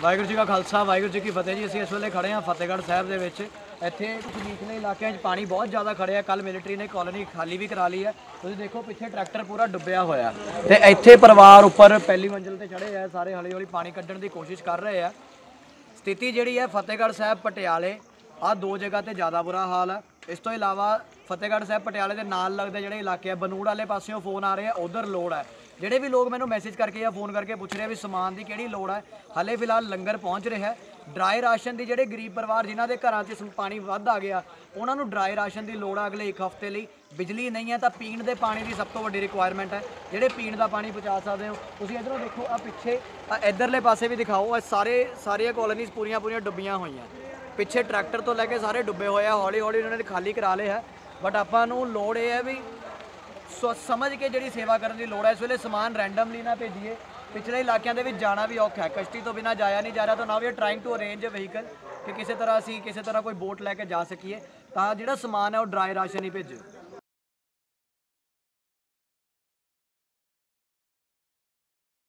ਵਾਹਿਗੁਰੂ ਜੀ ਕਾ ਖਾਲਸਾ ਵਾਹਿਗੁਰੂ ਜੀ ਕੀ ਫਤਿਹ ਜੀ। ਅਸੀਂ ਇਸ ਵੇਲੇ ਖੜੇ ਹਾਂ ਫਤਿਹਗੜ੍ਹ ਸਾਹਿਬ ਦੇ ਵਿੱਚ। ਇੱਥੇ ਕੁਝ ਨੀਚਲੇ ਇਲਾਕਿਆਂ 'ਚ ਪਾਣੀ ਬਹੁਤ ਜ਼ਿਆਦਾ ਖੜਿਆ। ਕੱਲ ਮਿਲਟਰੀ ਨੇ ਕਾਲੋਨੀ ਖਾਲੀ ਵੀ ਕਰਾ ਲਈ ਹੈ। ਤੁਸੀਂ ਦੇਖੋ ਪਿੱਛੇ ਟਰੈਕਟਰ ਪੂਰਾ ਡੁੱਬਿਆ ਹੋਇਆ ਤੇ ਇੱਥੇ ਪਰਿਵਾਰ ਉੱਪਰ ਪਹਿਲੀ ਮੰਜ਼ਿਲ ਤੇ ਚੜ੍ਹੇ ਆ। ਸਾਰੇ ਹੌਲੀ ਹੌਲੀ ਪਾਣੀ ਕੱਢਣ ਦੀ ਕੋਸ਼ਿਸ਼ ਕਰ ਰਹੇ ਆ। ਸਥਿਤੀ ਜਿਹੜੀ ਹੈ ਫਤਿਹਗੜ੍ਹ ਸਾਹਿਬ ਪਟਿਆਲੇ ਆਹ ਦੋ ਜਗ੍ਹਾ ਤੇ ਜ਼ਿਆਦਾ ਬੁਰਾ ਹਾਲ ਹੈ। ਇਸ ਤੋਂ ਇਲਾਵਾ ਫਤਿਹਗੜ੍ਹ ਸਾਹਿਬ ਪਟਿਆਲੇ ਦੇ ਨਾਲ ਲੱਗਦੇ ਜਿਹੜੇ ਇਲਾਕੇ ਆ ਬਨੂੜ ਵਾਲੇ ਪਾਸਿਓਂ ਫੋਨ ਆ ਰਹੇ ਆ, ਉਧਰ ਲੋੜ ਹੈ। ਜਿਹੜੇ ਵੀ ਲੋਕ ਮੈਨੂੰ ਮੈਸੇਜ ਕਰਕੇ ਜਾਂ ਫੋਨ ਕਰਕੇ ਪੁੱਛ ਰਹੇ ਵੀ ਸਮਾਨ ਦੀ ਕਿਹੜੀ ਲੋੜ ਹੈ, ਹਾਲੇ ਫਿਲਹਾਲ ਲੰਗਰ ਪਹੁੰਚ ਰਿਹਾ। ਡਰਾਈ ਰਾਸ਼ਨ ਦੀ ਜਿਹੜੇ ਗਰੀਬ ਪਰਿਵਾਰ ਜਿਨ੍ਹਾਂ ਦੇ ਘਰਾਂ 'ਚ ਪਾਣੀ ਵੱਧ ਆ ਗਿਆ ਉਹਨਾਂ ਨੂੰ ਡਰਾਈ ਰਾਸ਼ਨ ਦੀ ਲੋੜ ਆ ਅਗਲੇ 1 ਹਫ਼ਤੇ ਲਈ। ਬਿਜਲੀ ਨਹੀਂ ਹੈ ਤਾਂ ਪੀਣ ਦੇ ਪਾਣੀ ਦੀ ਸਭ ਤੋਂ ਵੱਡੀ ਰਿਕੁਆਇਰਮੈਂਟ ਹੈ। ਜਿਹੜੇ ਪੀਣ ਦਾ ਪਾਣੀ ਪਹੁੰਚਾ ਸਕਦੇ ਹੋ ਤੁਸੀਂ। ਇੱਧਰੋਂ ਦੇਖੋ ਆ ਪਿੱਛੇ ਇੱਧਰਲੇ ਪਾਸੇ ਵੀ ਦਿਖਾਓ। ਸਾਰੀਆਂ ਕਾਲੋਨੀਜ਼ ਪੂਰੀਆਂ ਡੁੱਬੀਆਂ ਹੋਈਆਂ। ਪਿੱਛੇ ਟਰੈਕਟਰ ਤੋਂ ਲੈ ਕੇ ਸਾਰੇ ਡੁੱਬੇ ਹੋਏ ਆ। ਹੌਲੀ ਹੌਲੀ ਉਹਨਾਂ ਨੇ ਖਾਲੀ ਕਰਾ ਲਏ ਹੈ। ਬਟ ਆਪਾਂ ਨੂੰ ਲੋੜ ਇਹ ਹੈ ਵੀ ਸਮਝ ਕੇ ਜਿਹੜੀ ਸੇਵਾ ਕਰਨ ਦੀ ਲੋੜ ਹੈ। ਇਸ ਵੇਲੇ ਸਮਾਨ ਰੈਂਡਮਲੀ ਨਾ ਭੇਜੀਏ। ਪਿਛਲੇ ਇਲਾਕਿਆਂ ਦੇ ਵਿੱਚ ਜਾਣਾ ਵੀ ਔਖਾ ਹੈ। ਕਸ਼ਤੀ ਤੋਂ ਬਿਨਾਂ ਜਾਇਆ ਨਹੀਂ ਜਾ ਰਿਹਾ। ਤਾਂ ਨਾ we trying to arrange vehicle ਕਿ ਕਿਸੇ ਤਰ੍ਹਾਂ ਕੋਈ ਬੋਟ ਲੈ ਕੇ ਜਾ ਸਕੀਏ। ਤਾਂ ਜਿਹੜਾ ਸਮਾਨ ਹੈ ਉਹ ਡਰਾਈ ਰਾਸ਼ਨ ਹੀ ਭੇਜੋ।